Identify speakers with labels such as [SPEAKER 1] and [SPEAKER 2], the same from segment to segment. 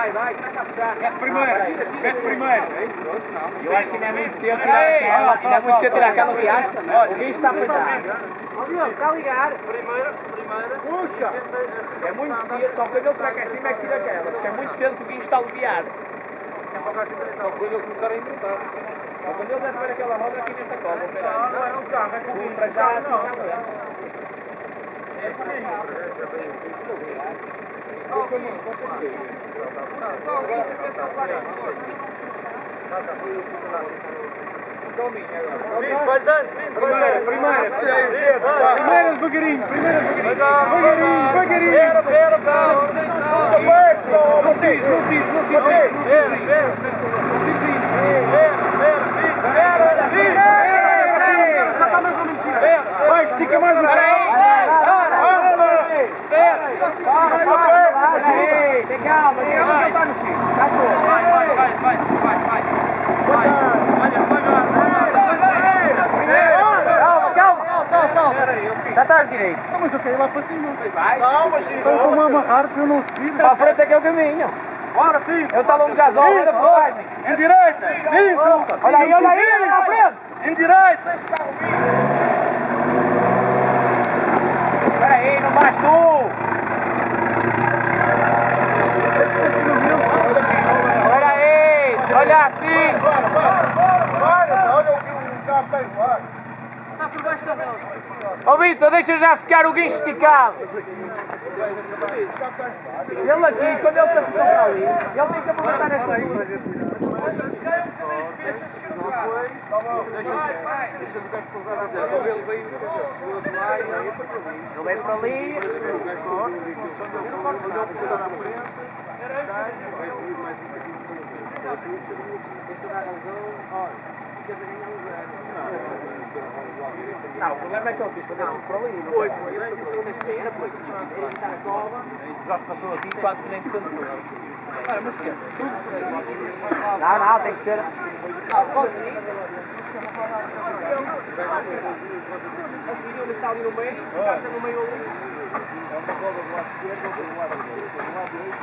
[SPEAKER 1] vai, começa a puxar.
[SPEAKER 2] Mete primeiro, mete primeiro.
[SPEAKER 1] Eu acho que ainda é muito cedo tirar aquela, ainda é muito cedo tirar aquela viagem. O bicho está a pegar. Ó Diogo, está a ligar.
[SPEAKER 2] Primeira.
[SPEAKER 1] Puxa! É muito cedo, só quando ele está aqui acima é que tira aquela. Porque é muito cedo que o bicho está aliviado.
[SPEAKER 2] Só quando ele começar a inventar.
[SPEAKER 1] Só quando ele deve ver aquela roda aqui nesta cova.
[SPEAKER 2] Não é um carro, é com o bicho.
[SPEAKER 1] Para já, assim, não.
[SPEAKER 2] Primeiro devagarinho, vai, estica mais um pouco.
[SPEAKER 1] Tem calma, que ele está no fim. Já estou. Calma. Já estás direito.
[SPEAKER 2] Não, mas eu quero ir lá para cima.
[SPEAKER 1] Vai.
[SPEAKER 2] Não, mas estão-me a amarrar para eu não subir.
[SPEAKER 1] Para a frente é que é o caminho.
[SPEAKER 2] Bora, filho.
[SPEAKER 1] Eu estava no gasol, olha para trás.
[SPEAKER 2] Em direita.
[SPEAKER 1] Olha aí, à frente.
[SPEAKER 2] Em direita.
[SPEAKER 1] Espera aí, não vais tu. Olha aí, olha assim.
[SPEAKER 2] Olha o que o carro está em ar.
[SPEAKER 1] Ó Vitor, deixa já ficar o guincho esticado. Ele aqui, quando ele se acertou para ali, ele tem que aproveitar esta altura.
[SPEAKER 2] Deixa-me ver que usar a zero. Ele veio do outro lado.
[SPEAKER 1] Ele vem para ali. Não, o problema é que ele quis fazer tudo para ali. Foi, ele ficou na esteira, depois ele está na cova. Jorge passou assim, quase que nem se sentou.
[SPEAKER 2] Mas que é? Tudo por aí.
[SPEAKER 1] Não, tem que ser. Pode sim. Assim, ele está ali no meio, passa no meio ali.
[SPEAKER 2] É uma roda do lado esquerdo, do lado direito. Do lado direito,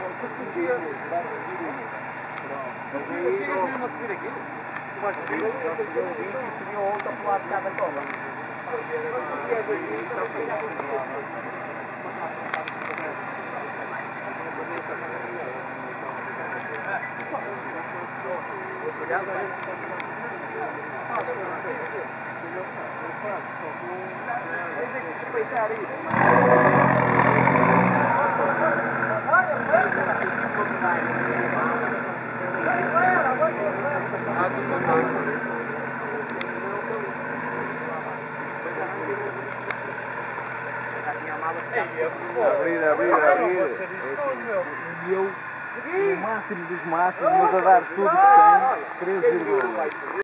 [SPEAKER 2] mas chega mesmo a subir aquilo.
[SPEAKER 1] Mas subiu e subiu outra para o lado de cada cova.
[SPEAKER 2] Abrir.
[SPEAKER 3] E eu, no máximo dos máximos, a dar tudo que tenho, 3,8.